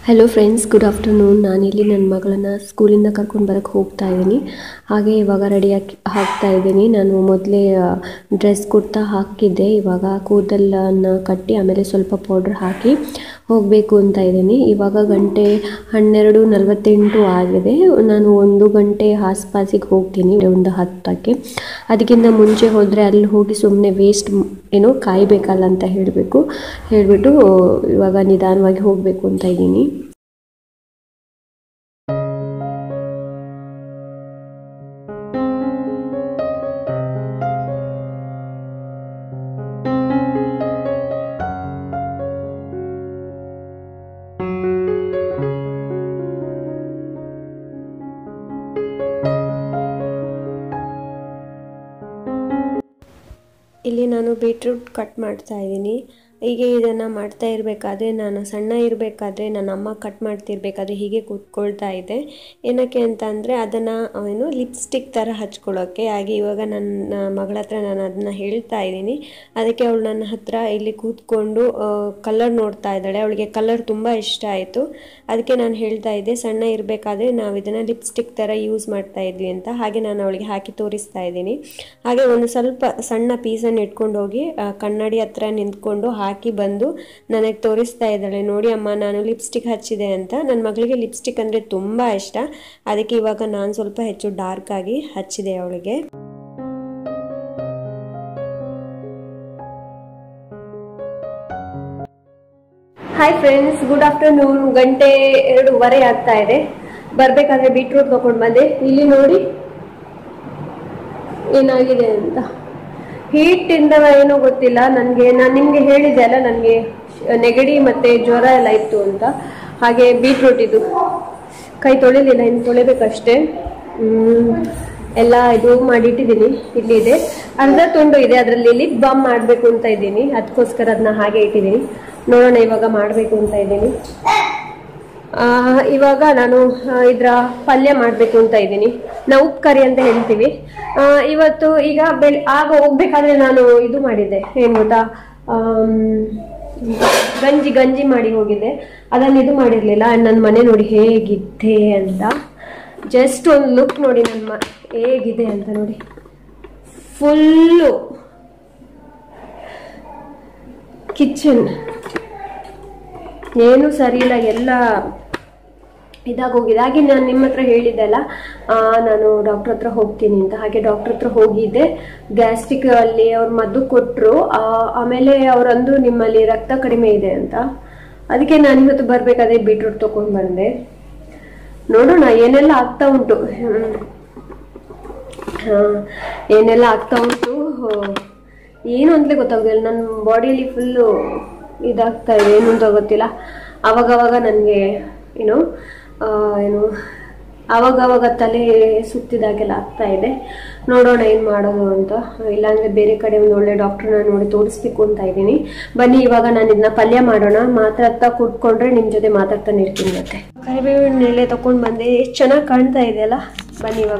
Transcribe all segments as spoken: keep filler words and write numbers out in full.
Hello friends good afternoon नानिली ನನ್ನ ಮಗಳನ್ನು ಸ್ಕೂಲಿಂದ ಕರ್ಕೊಂಡು ಬರಕ್ಕೆ ಹೋಗ್ತಾ ಇದ್ದೀನಿ ಹಾಗೆ ಇವಾಗ ರೆಡಿ ಆಗ್ತಾ ಇದ್ದೀನಿ ನಾನು ಮೊದಲೇ ಡ್ರೆಸ್ ಕುರ್ತಾ ಹಾಕಿದ್ದೆ ಇವಾಗ ಕೂದಲನ್ನ ಕಟ್ಟಿ ಆಮೇಲೆ ಸ್ವಲ್ಪ ಪೌಡರ್ ಹಾಕಿ ಹೋಗಬೇಕು ಅಂತ ಇದ್ದೀನಿ ಇವಾಗ ಗಂಟೆ ಹನ್ನೆರಡು ನಲವತ್ತೆಂಟು ಆಗಿದೆ ನಾನು ಒಂದು ಗಂಟೆ ಆಸ್ಪಾಸಿಗೆ ಹೋಗ್ತೀನಿ ಒಂದು ಹತ್ತಕ್ಕೆ ಅದಕ್ಕಿಂತ ಮುಂಚೆ ಹೋದರೆ ಅಲ್ಲಿ ಹೋಗಿ ಸುಮ್ಮನೆ ವೇಸ್ಟ್ ಏನೋ ಕಾಯಬೇಕಲ್ಲ ಅಂತ ಹೇಳಬೇಕು ಹೇಳಿಬಿಟ್ಟು ಇವಾಗ ನಿಧಾನವಾಗಿ ಹೋಗಬೇಕು ಅಂತ ಇದ್ದೀನಿ ಇಲ್ಲಿ ನಾನು ಬೀಟ್ರೂಟ್ ಕಟ್ ಮಾಡ್ತಾ ಇದ್ದೀನಿ ಹೀಗೆ ಇದನ್ನು ಮಾಡ್ತಾ ಇರಬೇಕಾದ್ರೆ ನಾನು ಸಣ್ಣ ಇರಬೇಕಾದ್ರೆ ನನ್ನ ಅಮ್ಮ ಕಟ್ ಮಾಡ್ತಿರ್ಬೇಕಾದ್ರೆ ಹೀಗೆ ಕೂತ್ಕೊಳ್ತಾ ಇದ್ದೆ ಏನಕ್ಕೆ ಅಂತ ಅಂದರೆ ಅದನ್ನು ಏನು ಲಿಪ್ಸ್ಟಿಕ್ ಥರ ಹಚ್ಕೊಳ್ಳೋಕ್ಕೆ ಹಾಗೆ ಇವಾಗ ನನ್ನ ಮಗಳ ಹತ್ರ ನಾನು ಅದನ್ನು ಹೇಳ್ತಾ ಇದ್ದೀನಿ ಅದಕ್ಕೆ ಅವಳು ನನ್ನ ಹತ್ರ ಇಲ್ಲಿ ಕೂತ್ಕೊಂಡು ಕಲರ್ ನೋಡ್ತಾ ಇದ್ದಾಳೆ ಅವಳಿಗೆ ಕಲರ್ ತುಂಬ ಇಷ್ಟ ಆಯಿತು ಅದಕ್ಕೆ ನಾನು ಹೇಳ್ತಾ ಇದ್ದೆ ಸಣ್ಣ ಇರಬೇಕಾದ್ರೆ ನಾವು ಇದನ್ನು ಲಿಪ್ಸ್ಟಿಕ್ ಥರ ಯೂಸ್ ಮಾಡ್ತಾ ಇದ್ವಿ ಅಂತ ಹಾಗೆ ನಾನು ಅವಳಿಗೆ ಹಾಕಿ ತೋರಿಸ್ತಾ ಇದ್ದೀನಿ ಹಾಗೆ ಒಂದು ಸ್ವಲ್ಪ ಸಣ್ಣ ಪೀಸನ್ನು ಇಟ್ಕೊಂಡು ಹೋಗಿ ಕನ್ನಡಿ ಹತ್ರ ನಿಂತ್ಕೊಂಡು ಹಾಕಿ ಬಂದು ನನಗೆ ತೋರಿಸ್ತಾ ಇದ್ದಾಳೆ ನೋಡಿ ಅಮ್ಮ ನಾನು ಲಿಪ್ಸ್ಟಿಕ್ ಹಚ್ಚಿದೆ ಅಂತ ನನ್ನ ಮಗಳಿಗೆ ಲಿಪ್ಸ್ಟಿಕ್ ಅಂದರೆ ತುಂಬ ಇಷ್ಟ ಅದಕ್ಕೆ ಇವಾಗ ನಾನು ಸ್ವಲ್ಪ ಹೆಚ್ಚು ಡಾರ್ಕ್ ಆಗಿ ಹಚ್ಚಿದೆ ಅವಳಿಗೆ ಹಾಯ್ ಫ್ರೆಂಡ್ಸ್ ಗುಡ್ ಆಫ್ಟರ್ನೂನ್ ಗಂಟೆ ಎರಡೂವರೆ ಆಗ್ತಾ ಇದೆ ಬರಬೇಕಾದ್ರೆ ಬೀಟ್ರೂಟ್ ತಗೊಂಡು ಬಂದೆ ಇಲ್ಲಿ ನೋಡಿ ಏನಾಗಿದೆ ಅಂತ ಹೀಟ್ ಇಂದ ಏನೋ ಗೊತ್ತಿಲ್ಲ ನನಗೆ ನಾನು ನಿಮಗೆ ಹೇಳಿದೆ ಅಲ್ಲ ನನಗೆ ನೆಗಡಿ ಮತ್ತೆ ಜ್ವರ ಎಲ್ಲ ಇತ್ತು ಅಂತ ಹಾಗೆ ಬೀಟ್ರೂಟ್ ಇದು ಕೈ ತೊಳಿಲಿಲ್ಲ ಇನ್ನು ತೊಳಿಬೇಕಷ್ಟೇ ಎಲ್ಲ ಇದು ಮಾಡಿಟ್ಟಿದ್ದೀನಿ ಇಲ್ಲಿ ಇದೆ ಅರ್ಧ ತುಂಡು ಇದೆ ಅದರಲ್ಲಿ ಲಿಪ್ ಬಾಮ್ ಮಾಡಬೇಕು ಅಂತ ಇದ್ದೀನಿ ಅದಕ್ಕೋಸ್ಕರ ಅದನ್ನ ಹಾಗೆ ಇಟ್ಟಿದ್ದೀನಿ ನೋಡೋಣ ಇವಾಗ ಮಾಡಬೇಕು ಅಂತ ಇದ್ದೀನಿ ಇವಾಗ ನಾನು ಇದರ ಪಲ್ಯ ಮಾಡಬೇಕು ಅಂತ ಇದ್ದೀನಿ ನಾವು ಉಪ್ಪು ಕರಿ ಅಂತ ಹೇಳ್ತೀವಿ ಇವತ್ತು ಈಗ ಬೆಳ್ ಆಗ ಹೋಗ್ಬೇಕಾದ್ರೆ ನಾನು ಇದು ಮಾಡಿದ್ದೆ ಏನು ಗೊತ್ತಾ ಗಂಜಿ ಗಂಜಿ ಮಾಡಿ ಹೋಗಿದ್ದೆ ಅದನ್ನು ಇದು ಮಾಡಿರಲಿಲ್ಲ ನನ್ನ ಮನೆ ನೋಡಿ ಹೇಗಿದೆ ಅಂತ ಜಸ್ಟ್ ಒಂದು ಲುಕ್ ನೋಡಿ ನನ್ನ ಮ ಹೇಗಿದೆ ಅಂತ ನೋಡಿ ಫುಲ್ಲು ಕಿಚನ್ ಏನು ಸರಿ ಇಲ್ಲ ಎಲ್ಲ ಇದಾಗೋಗಿದೆ ಹಾಗೆ ನಾನು ನಿಮ್ಮ ಹತ್ರ ಹೇಳಿದ್ದೆಲ್ಲ ನಾನು ಡಾಕ್ಟರ್ ಹತ್ರ ಹೋಗ್ತೀನಿ ಅಂತ ಹಾಗೆ ಡಾಕ್ಟರ್ ಹತ್ರ ಹೋಗಿದ್ದೆ ಗ್ಯಾಸ್ಟ್ರಿಕ್ ಅಲ್ಲಿ ಅವ್ರು ಮದ್ದು ಕೊಟ್ಟರು ಆಮೇಲೆ ಅವರಂದು ನಿಮ್ಮಲ್ಲಿ ರಕ್ತ ಕಡಿಮೆ ಇದೆ ಅಂತ ಅದಕ್ಕೆ ನಾನು ಇವತ್ತು ಬರಬೇಕಾದ್ರೆ ಬೀಟ್ರೂಟ್ ತೊಗೊಂಡು ಬಂದೆ ನೋಡೋಣ ಏನೆಲ್ಲ ಆಗ್ತಾ ಉಂಟು ಏನೆಲ್ಲ ಆಗ್ತಾ ಉಂಟು ಏನು ಅಂತಲೇ ಗೊತ್ತಾಗೋದಿಲ್ಲ ನನ್ನ ಬಾಡಿಯಲ್ಲಿ ಫುಲ್ಲು ಇದಾಗ್ತಾ ಇದೆ ಏನು ಅಂತ ಗೊತ್ತಿಲ್ಲ ಅವಾಗವಾಗ ನನಗೆ ಏನು ಏನು ಆವಾಗವಾಗ ತಲೆ ಸುತ್ತಿದಾಗೆಲ್ಲ ಆಗ್ತಾ ಇದೆ ನೋಡೋಣ ಏನು ಮಾಡೋದು ಅಂತ ಇಲ್ಲಾಂದರೆ ಬೇರೆ ಕಡೆ ಒಂದು ಒಳ್ಳೆ ಡಾಕ್ಟ್ರನ್ನ ನೋಡಿ ತೋರಿಸ್ಬೇಕು ಅಂತ ಇದ್ದೀನಿ ಬನ್ನಿ ಇವಾಗ ನಾನು ಇದನ್ನ ಪಲ್ಯ ಮಾಡೋಣ ಮಾತಾಡ್ತಾ ಕೂತ್ಕೊಂಡ್ರೆ ನಿಮ್ಮ ಜೊತೆ ಮಾತಾಡ್ತಾನೆ ಇರ್ತೀನಿ ಮತ್ತೆ ಕರಿಬೇವಿನ ಎಲೆ ತಗೊಂಡು ಬಂದೆ ಎಷ್ಟು ಚೆನ್ನಾಗಿ ಕಾಣ್ತಾ ಇದೆಯಲ್ಲ ಬನ್ನಿ ಇವಾಗ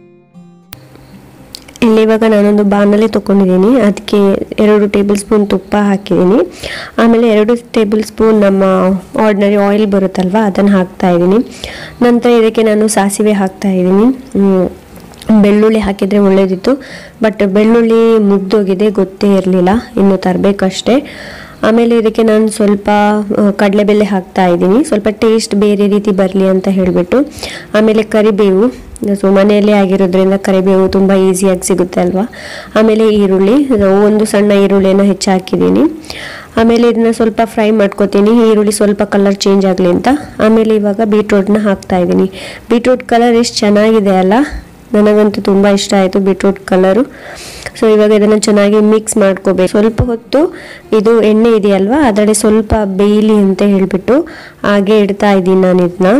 ಇಲ್ಲಿ ಇವಾಗ ನಾನೊಂದು ಬಾಣಲೆ ತೊಗೊಂಡಿದ್ದೀನಿ ಅದಕ್ಕೆ ಎರಡು ಟೇಬಲ್ ಸ್ಪೂನ್ ತುಪ್ಪ ಹಾಕಿದ್ದೀನಿ ಆಮೇಲೆ ಎರಡು ಟೇಬಲ್ ಸ್ಪೂನ್ ನಮ್ಮ ಆರ್ಡಿನರಿ ಆಯಿಲ್ ಬರುತ್ತಲ್ವ ಅದನ್ನು ಹಾಕ್ತಾ ಇದ್ದೀನಿ ನಂತರ ಇದಕ್ಕೆ ನಾನು ಸಾಸಿವೆ ಹಾಕ್ತಾ ಇದ್ದೀನಿ ಬೆಳ್ಳುಳ್ಳಿ ಹಾಕಿದರೆ ಒಳ್ಳೆಯದಿತ್ತು ಬಟ್ ಬೆಳ್ಳುಳ್ಳಿ ಮುಗ್ದೋಗಿದೆ ಗೊತ್ತೇ ಇರಲಿಲ್ಲ ಇನ್ನು ತರಬೇಕಷ್ಟೇ ಆಮೇಲೆ ಇದಕ್ಕೆ ನಾನು ಸ್ವಲ್ಪ ಕಡಲೆಬೇಳೆ ಹಾಕ್ತಾ ಇದ್ದೀನಿ ಸ್ವಲ್ಪ ಟೇಸ್ಟ್ ಬೇರೆ ರೀತಿ ಬರಲಿ ಅಂತ ಹೇಳಿಬಿಟ್ಟು ಆಮೇಲೆ ಕರಿಬೇವು ಸೊ ಮನೆಯಲ್ಲೇ ಆಗಿರೋದ್ರಿಂದ ಕರಿಬೇವು ತುಂಬ ಈಸಿಯಾಗಿ ಸಿಗುತ್ತೆ ಅಲ್ವಾ ಆಮೇಲೆ ಈರುಳ್ಳಿ ಒಂದು ಸಣ್ಣ ಈರುಳ್ಳಿಯನ್ನು ಹೆಚ್ಚು ಹಾಕಿದ್ದೀನಿ ಆಮೇಲೆ ಇದನ್ನ ಸ್ವಲ್ಪ ಫ್ರೈ ಮಾಡ್ಕೊತೀನಿ ಈರುಳ್ಳಿ ಸ್ವಲ್ಪ ಕಲರ್ ಚೇಂಜ್ ಆಗಲಿ ಅಂತ ಆಮೇಲೆ ಇವಾಗ ಬೀಟ್ರೂಟ್ನ ಹಾಕ್ತಾ ಇದ್ದೀನಿ ಬೀಟ್ರೂಟ್ ಕಲರ್ ಎಷ್ಟು ಚೆನ್ನಾಗಿದೆ ಅಲ್ಲ ನನಗಂತೂ ತುಂಬ ಇಷ್ಟ ಆಯಿತು ಬೀಟ್ರೂಟ್ ಕಲರು ಸೊ ಇವಾಗ ಇದನ್ನು ಚೆನ್ನಾಗಿ ಮಿಕ್ಸ್ ಮಾಡ್ಕೋಬೇಕು ಸ್ವಲ್ಪ ಹೊತ್ತು ಇದು ಎಣ್ಣೆ ಇದೆಯಲ್ವಾ ಅದರಲ್ಲಿ ಸ್ವಲ್ಪ ಬೇಯಲಿ ಅಂತ ಹೇಳಿಬಿಟ್ಟು ಹಾಗೆ ಇಡ್ತಾ ಇದ್ದೀನಿ ನಾನು ಇದನ್ನ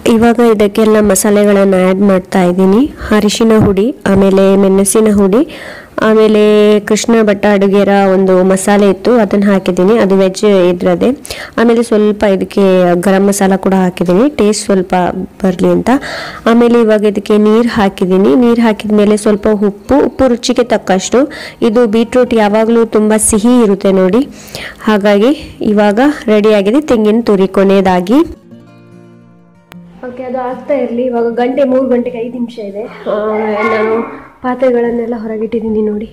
ಇವಾಗ ಇದಕ್ಕೆಲ್ಲ ಮಸಾಲೆಗಳನ್ನು ಆ್ಯಡ್ ಮಾಡ್ತಾ ಇದ್ದೀನಿ. ಅರಿಶಿನ ಹುಡಿ, ಆಮೇಲೆ ಮೆಣಸಿನ ಹುಡಿ, ಆಮೇಲೆ ಕೃಷ್ಣ ಭಟ್ಟ ಅಡುಗೆರ ಒಂದು ಮಸಾಲೆ ಇತ್ತು ಅದನ್ನು ಹಾಕಿದ್ದೀನಿ, ಅದು ವೆಜ್ ಇದ್ರದೆ. ಆಮೇಲೆ ಸ್ವಲ್ಪ ಇದಕ್ಕೆ ಗರಂ ಮಸಾಲ ಕೂಡ ಹಾಕಿದ್ದೀನಿ ಟೇಸ್ಟ್ ಸ್ವಲ್ಪ ಬರಲಿ ಅಂತ. ಆಮೇಲೆ ಇವಾಗ ಇದಕ್ಕೆ ನೀರು ಹಾಕಿದ್ದೀನಿ. ನೀರು ಹಾಕಿದ ಮೇಲೆ ಸ್ವಲ್ಪ ಉಪ್ಪು ಉಪ್ಪು ರುಚಿಗೆ ತಕ್ಕಷ್ಟು. ಇದು ಬೀಟ್ರೂಟ್ ಯಾವಾಗಲೂ ತುಂಬ ಸಿಹಿ ಇರುತ್ತೆ ನೋಡಿ, ಹಾಗಾಗಿ ಇವಾಗ ರೆಡಿಯಾಗಿದೆ ತೆಂಗಿನ ತುರಿ ಕೊನೆಯದಾಗಿ. ಓಕೆ, ಅದು ಆಗ್ತಾ ಇರಲಿ. ಇವಾಗ ಗಂಟೆ ಮೂರು ಗಂಟೆಗೆ ಐದು ನಿಮಿಷ ಇದೆ. ನಾನು ಪಾತ್ರೆಗಳನ್ನೆಲ್ಲ ಹೊರಗಿಟ್ಟಿದ್ದೀನಿ ನೋಡಿ.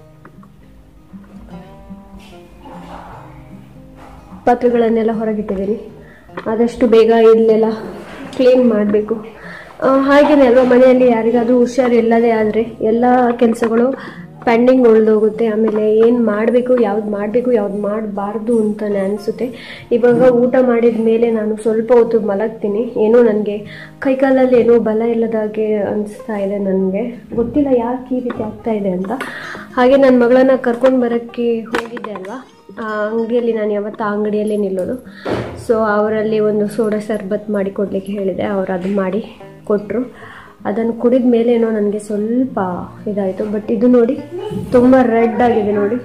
ಪಾತ್ರೆಗಳನ್ನೆಲ್ಲ ಹೊರಗಿಟ್ಟಿದ್ದೀನಿ. ಆದಷ್ಟು ಬೇಗ ಇಲ್ಲೆಲ್ಲ ಕ್ಲೀನ್ ಮಾಡಬೇಕು. ಹಾಗೆಯೇ ಅಲ್ವಾ, ಮನೆಯಲ್ಲಿ ಯಾರಿಗಾದ್ರೂ ಹುಷಾರಿಲ್ಲದೆ ಆದರೆ ಎಲ್ಲ ಕೆಲಸಗಳು ಪೆಂಡಿಂಗ್ ಉಳಿದೋಗುತ್ತೆ. ಆಮೇಲೆ ಏನು ಮಾಡಬೇಕು, ಯಾವ್ದು ಮಾಡಬೇಕು, ಯಾವ್ದು ಮಾಡಬಾರ್ದು ಅಂತಲೇ ಅನಿಸುತ್ತೆ. ಇವಾಗ ಊಟ ಮಾಡಿದ ಮೇಲೆ ನಾನು ಸ್ವಲ್ಪ ಹೊತ್ತು ಮಲಗ್ತೀನಿ. ಏನೋ ನನಗೆ ಕೈಕಾಲಲ್ಲಿ ಏನೋ ಬಲ ಇಲ್ಲದಾಗೆ ಅನಿಸ್ತಾ ಇದೆ. ನನಗೆ ಗೊತ್ತಿಲ್ಲ ಯಾಕೆ ಈ ರೀತಿ ಆಗ್ತಾ ಇದೆ ಅಂತ. ಹಾಗೆ ನನ್ನ ಮಗಳನ್ನ ಕರ್ಕೊಂಡು ಬರೋಕ್ಕೆ ಹೋಗಿದ್ದೆ ಅಲ್ವಾ, ಆ ಅಂಗಡಿಯಲ್ಲಿ ನಾನು ಯಾವತ್ತು ಆ ಅಂಗಡಿಯಲ್ಲೇ ನಿಲ್ಲೋದು. ಸೊ ಅವರಲ್ಲಿ ಒಂದು ಸೋಡಾ ಶರ್ಬತ್ ಮಾಡಿ ಕೊಡಲಿಕ್ಕೆ ಹೇಳಿದೆ. ಅವರು ಅದು ಮಾಡಿ ಕೊಟ್ಟರು. ಅದನ್ನು ಕುಡಿದ ಮೇಲೆ ಏನೋ ನನಗೆ ಸ್ವಲ್ಪ ಇದಾಯಿತು. ಬಟ್ ಇದು ನೋಡಿ ತುಂಬ ರೆಡ್ ಆಗಿದೆ ನೋಡಿ.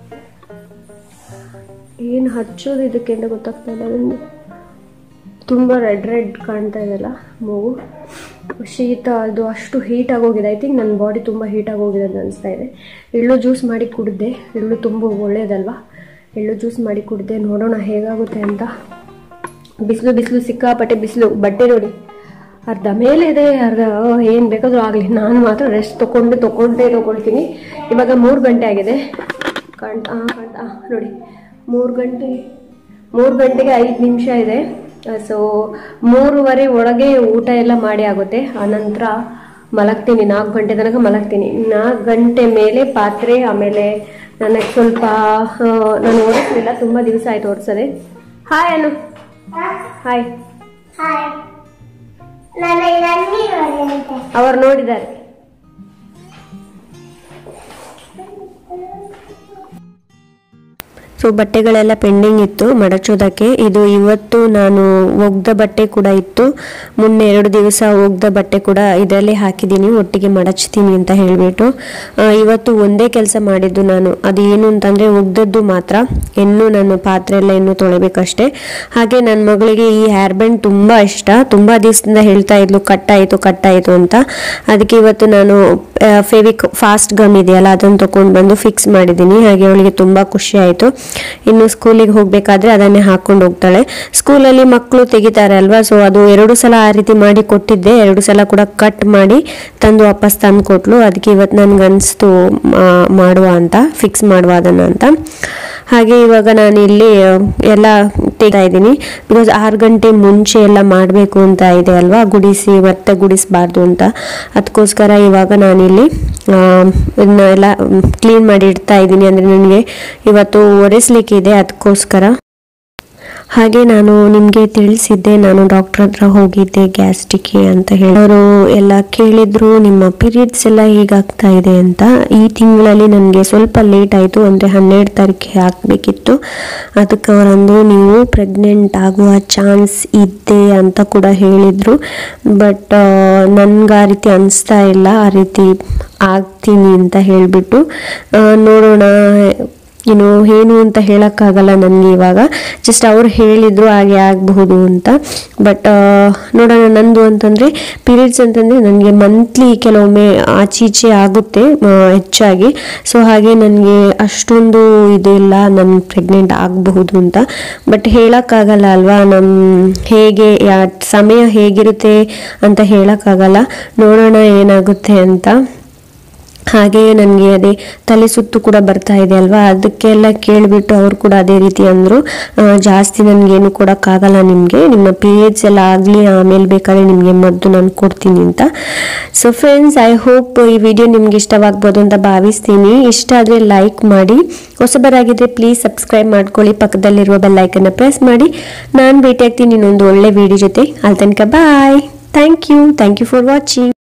ಏನು ಹಚ್ಚೋದು ಇದಕ್ಕೆ ಅಂತ ಗೊತ್ತಾಗ್ತಾ ಇಲ್ಲ ನನಗೆ. ತುಂಬ ರೆಡ್ ರೆಡ್ ಕಾಣ್ತಾ ಇದೆಲ್ಲ ಮೂಗು. ಶೀತ ಅದು ಅಷ್ಟು ಹೀಟಾಗಿ ಹೋಗಿದೆ. ಐ ಥಿಂಕ್ ನನ್ನ ಬಾಡಿ ತುಂಬ ಹೀಟಾಗಿ ಹೋಗಿದೆ ಅಂತ ಅನಿಸ್ತಾ ಇದೆ. ಎಳ್ಳು ಜ್ಯೂಸ್ ಮಾಡಿ ಕುಡಿದೆ. ಎಳ್ಳು ತುಂಬ ಒಳ್ಳೆಯದಲ್ವಾ. ಎಳ್ಳು ಜ್ಯೂಸ್ ಮಾಡಿ ಕುಡಿದೆ. ನೋಡೋಣ ಹೇಗಾಗುತ್ತೆ ಅಂತ. ಬಿಸಿಲು ಬಿಸಿಲು ಸಿಕ್ಕಾಪಟ್ಟೆ ಬಿಸಿಲು. ಬಟ್ಟೆ ನೋಡಿ ಅರ್ಧ ಮೇಲೆ ಇದೆ, ಅರ್ಧ ಏನು ಬೇಕಾದರೂ ಆಗಲಿ, ನಾನು ಮಾತ್ರ ರೆಸ್ಟ್ ತೊಗೊಂಡು ತೊಗೊಂಡೇ ತೊಗೊಳ್ತೀನಿ. ಇವಾಗ ಮೂರು ಗಂಟೆ ಆಗಿದೆ. ಕಾಣ್ತಾ ಕಾಣ್ತಾ ನೋಡಿ, ಮೂರು ಗಂಟೆ ಮೂರು ಗಂಟೆಗೆ ಐದು ನಿಮಿಷ ಇದೆ. ಸೊ ಮೂರುವರೆ ಒಳಗೆ ಊಟ ಎಲ್ಲ ಮಾಡಿ ಆಗುತ್ತೆ. ಆನಂತರ ಮಲಗ್ತೀನಿ. ನಾಲ್ಕು ಗಂಟೆ ತನಕ ಮಲಗ್ತೀನಿ. ನಾಲ್ಕು ಗಂಟೆ ಮೇಲೆ ಪಾತ್ರೆ, ಆಮೇಲೆ ನನಗೆ ಸ್ವಲ್ಪ ನಾನು ಓಡಿಸಲಿಲ್ಲ, ತುಂಬ ದಿವಸ ಆಯ್ತು ಓಡಿಸೋದೆ. ಹಾಯ್ ಅನು. ಹಾಯ್. ಅವರು ನೋಡಿದ್ದಾರೆ. ಸೊ ಬಟ್ಟೆಗಳೆಲ್ಲ ಪೆಂಡಿಂಗ್ ಇತ್ತು ಮಡಚೋದಕ್ಕೆ. ಇದು ಇವತ್ತು ನಾನು ಒಗ್ದ ಬಟ್ಟೆ ಕೂಡ ಇತ್ತು. ಮೊನ್ನೆ ಎರಡು ದಿವಸ ಒಗ್ದ ಬಟ್ಟೆ ಕೂಡ ಇದರಲ್ಲೇ ಹಾಕಿದ್ದೀನಿ, ಒಟ್ಟಿಗೆ ಮಡಚ್ತೀನಿ ಅಂತ ಹೇಳಿಬಿಟ್ಟು. ಇವತ್ತು ಒಂದೇ ಕೆಲಸ ಮಾಡಿದ್ದು ನಾನು. ಅದು ಏನು ಅಂತಂದರೆ ಒಗ್ದದ್ದು ಮಾತ್ರ. ಇನ್ನು ನಾನು ಪಾತ್ರೆ ಎಲ್ಲ ಇನ್ನೂ ತೊಳಿಬೇಕಷ್ಟೇ. ಹಾಗೆ ನನ್ನ ಮಗಳಿಗೆ ಈ ಹೇರ್ ಬ್ಯಾಂಡ್ ತುಂಬ ಇಷ್ಟ. ತುಂಬ ದಿವಸದಿಂದ ಹೇಳ್ತಾ ಇದ್ಲು ಕಟ್ಟಾಯಿತು ಕಟ್ಟಾಯಿತು ಅಂತ. ಅದಕ್ಕೆ ಇವತ್ತು ನಾನು ಫೆವಿಕ್ ಫಾಸ್ಟ್ ಗಮ್ ಇದೆಯಲ್ಲ ಅದನ್ನು ತೊಗೊಂಡು ಬಂದು ಫಿಕ್ಸ್ ಮಾಡಿದ್ದೀನಿ. ಹಾಗೆ ಅವಳಿಗೆ ತುಂಬ ಖುಷಿ ಆಯಿತು. ಇನ್ನು ಸ್ಕೂಲಿಗೆ ಹೋಗಬೇಕಾದ್ರೆ ಅದನ್ನೇ ಹಾಕೊಂಡು ಹೋಗ್ತಾಳೆ. ಸ್ಕೂಲಲ್ಲಿ ಮಕ್ಕಳು ತೆಗಿತಾರೆ ಅಲ್ವಾ, ಸೊ ಅದು ಎರಡು ಸಲ ಆ ರೀತಿ ಮಾಡಿ ಕೊಟ್ಟಿದ್ದೆ. ಎರಡು ಸಲ ಕೂಡ ಕಟ್ ಮಾಡಿ ತಂದು ವಾಪಸ್ ತಂದು ಕೊಟ್ಲು. ಅದಕ್ಕೆ ಇವತ್ತು ನನಗೆ ಅನಿಸ್ತು ಮಾಡುವ ಅಂತ, ಫಿಕ್ಸ್ ಮಾಡುವ ಅದನ್ನು ಅಂತ. ಹಾಗೆ ಇವಾಗ ನಾನು ಇಲ್ಲಿ ಎಲ್ಲ ತೆಗಿತಾ ಇದ್ದೀನಿ. ಬಿಕಾಸ್ ಆರು ಗಂಟೆ ಮುಂಚೆ ಎಲ್ಲ ಮಾಡಬೇಕು ಅಂತ ಇದೆ ಅಲ್ವಾ, ಗುಡಿಸಿ ಮತ್ತೆ ಗುಡಿಸಬಾರ್ದು ಅಂತ. ಅದಕ್ಕೋಸ್ಕರ ಇವಾಗ ನಾನಿಲ್ಲಿ ಇದನ್ನ ಎಲ್ಲ ಕ್ಲೀನ್ ಮಾಡಿ ಇಡ್ತಾ ಇದ್ದೀನಿ. ಅಂದರೆ ನನಗೆ ಇವತ್ತು ಒರೆಸ್ಲಿಕ್ಕೆ ಇದೆ, ಅದಕ್ಕೋಸ್ಕರ. ಹಾಗೆ ನಾನು ನಿಮಗೆ ತಿಳಿಸಿದ್ದೆ, ನಾನು ಡಾಕ್ಟರ್ ಹತ್ರ ಹೋಗಿದ್ದೆ ಗ್ಯಾಸ್ಟ್ರಿಕ್ಗೆ ಅಂತ ಹೇಳಿ. ಅವರು ಎಲ್ಲ ಕೇಳಿದ್ರು ನಿಮ್ಮ ಪೀರಿಯಡ್ಸ್ ಎಲ್ಲ ಹೀಗಾಗ್ತಾ ಇದೆ ಅಂತ. ಈ ತಿಂಗಳಲ್ಲಿ ನನಗೆ ಸ್ವಲ್ಪ ಲೇಟ್ ಆಯಿತು, ಅಂದರೆ ಹನ್ನೆರಡು ತಾರೀಕಿಗೆ ಹಾಕಬೇಕಿತ್ತು. ಅದಕ್ಕೆ ಅವರಂದು ನೀವು ಪ್ರೆಗ್ನೆಂಟ್ ಆಗುವ ಚಾನ್ಸ್ ಇದೆ ಅಂತ ಕೂಡ ಹೇಳಿದರು. ಬಟ್ ನನಗೆ ಆ ರೀತಿ ಅನಿಸ್ತಾ ಇಲ್ಲ, ಆ ರೀತಿ ಆಗ್ತೀನಿ ಅಂತ ಹೇಳಿಬಿಟ್ಟು. ನೋಡೋಣ, ಏನು ಏನು ಅಂತ ಹೇಳೋಕ್ಕಾಗಲ್ಲ ನನಗೆ ಇವಾಗ. ಜಸ್ಟ್ ಅವ್ರು ಹೇಳಿದರು ಹಾಗೆ ಆಗಬಹುದು ಅಂತ. ಬಟ್ ನೋಡೋಣ. ನಂದು ಅಂತಂದರೆ ಪೀರಿಯಡ್ಸ್ ಅಂತಂದರೆ ನನಗೆ ಮಂತ್ಲಿ ಕೆಲವೊಮ್ಮೆ ಆಚೀಚೆ ಆಗುತ್ತೆ ಹೆಚ್ಚಾಗಿ. ಸೊ ಹಾಗೆ ನನಗೆ ಅಷ್ಟೊಂದು ಇದಿಲ್ಲ ನಾನು ಪ್ರೆಗ್ನೆಂಟ್ ಆಗಬಹುದು ಅಂತ. ಬಟ್ ಹೇಳೋಕ್ಕಾಗಲ್ಲ ಅಲ್ವಾ, ನಮ್ಮ ಹೇಗೆ ಯಾ ಸಮಯ ಹೇಗಿರುತ್ತೆ ಅಂತ ಹೇಳೋಕ್ಕಾಗಲ್ಲ. ನೋಡೋಣ ಏನಾಗುತ್ತೆ ಅಂತ. ಹಾಗೆ ನನಗೆ ಅದೇ ತಲೆ ಸುತ್ತು ಕೂಡ ಬರ್ತಾ ಇದೆ ಅಲ್ವಾ, ಅದಕ್ಕೆಲ್ಲ ಕೇಳಿಬಿಟ್ಟು ಅವರು ಕೂಡ ಅದೇ ರೀತಿ ಅಂದರು, ಜಾಸ್ತಿ ನನಗೇನು ಕೊಡೋಕ್ಕಾಗಲ್ಲ, ನಿಮಗೆ ನಿಮ್ಮ ಪೀರಿಯಡ್ಸ್ ಎಲ್ಲ ಆಗಲಿ ಆಮೇಲೆ ಬೇಕಾದ್ರೆ ನಿಮಗೆ ಮದ್ದು ನಾನು ಕೊಡ್ತೀನಿ ಅಂತ. ಸೊ ಫ್ರೆಂಡ್ಸ್, ಐ ಹೋಪ್ ಈ ವಿಡಿಯೋ ನಿಮ್ಗೆ ಇಷ್ಟವಾಗ್ಬೋದು ಅಂತ ಭಾವಿಸ್ತೀನಿ. ಇಷ್ಟ ಆದರೆ ಲೈಕ್ ಮಾಡಿ, ಹೊಸಬರಾಗಿದ್ದರೆ ಪ್ಲೀಸ್ ಸಬ್ಸ್ಕ್ರೈಬ್ ಮಾಡ್ಕೊಳ್ಳಿ, ಪಕ್ಕದಲ್ಲಿರುವ ಬೆಲ್ ಐಕನ್ನ ಪ್ರೆಸ್ ಮಾಡಿ. ನಾನು ಭೇಟಿ ಆಗ್ತೀನಿ ಇನ್ನೊಂದು ಒಳ್ಳೆ ವಿಡಿಯೋ ಜೊತೆ. ಅಲ್ಲಿ ತನಕ bye. Thank you thank you for watching.